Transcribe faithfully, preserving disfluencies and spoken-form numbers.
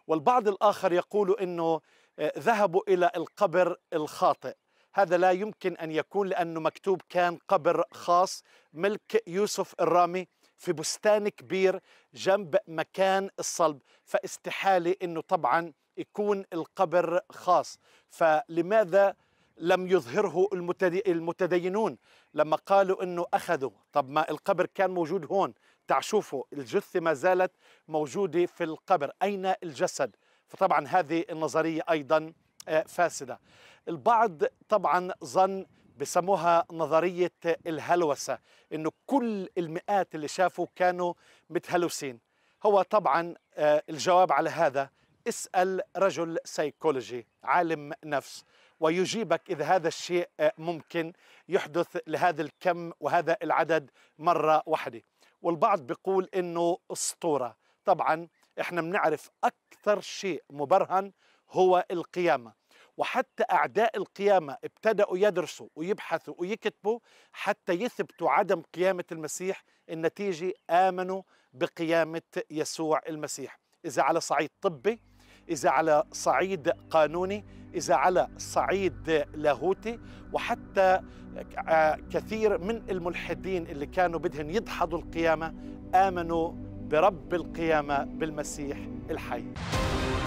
والبعض الآخر يقول أنه ذهبوا إلى القبر الخاطئ. هذا لا يمكن أن يكون، لأنه مكتوب كان قبر خاص ملك يوسف الرامي في بستان كبير جنب مكان الصلب، فاستحالة أنه طبعا يكون القبر خاص. فلماذا لم يظهره المتدينون لما قالوا أنه أخذوا؟ طب ما القبر كان موجود هون، تعشوفوا الجثة ما زالت موجودة في القبر، أين الجسد؟ فطبعا هذه النظرية أيضا فاسدة. البعض طبعا ظن، بسموها نظرية الهلوسة، إنه كل المئات اللي شافوا كانوا متهلوسين. هو طبعا الجواب على هذا اسأل رجل سيكولوجي عالم نفس ويجيبك إذا هذا الشيء ممكن يحدث لهذا الكم وهذا العدد مرة واحدة. والبعض بيقول إنه أسطورة. طبعا إحنا بنعرف أكثر شيء مبرهن هو القيامة، وحتى أعداء القيامة ابتدأوا يدرسوا ويبحثوا ويكتبوا حتى يثبتوا عدم قيامة المسيح. النتيجة آمنوا بقيامة يسوع المسيح، إذا على صعيد طبي، إذا على صعيد قانوني، إذا على صعيد لاهوتي. وحتى كثير من الملحدين اللي كانوا بدهم يدحضوا القيامة آمنوا برب القيامة بالمسيح الحي.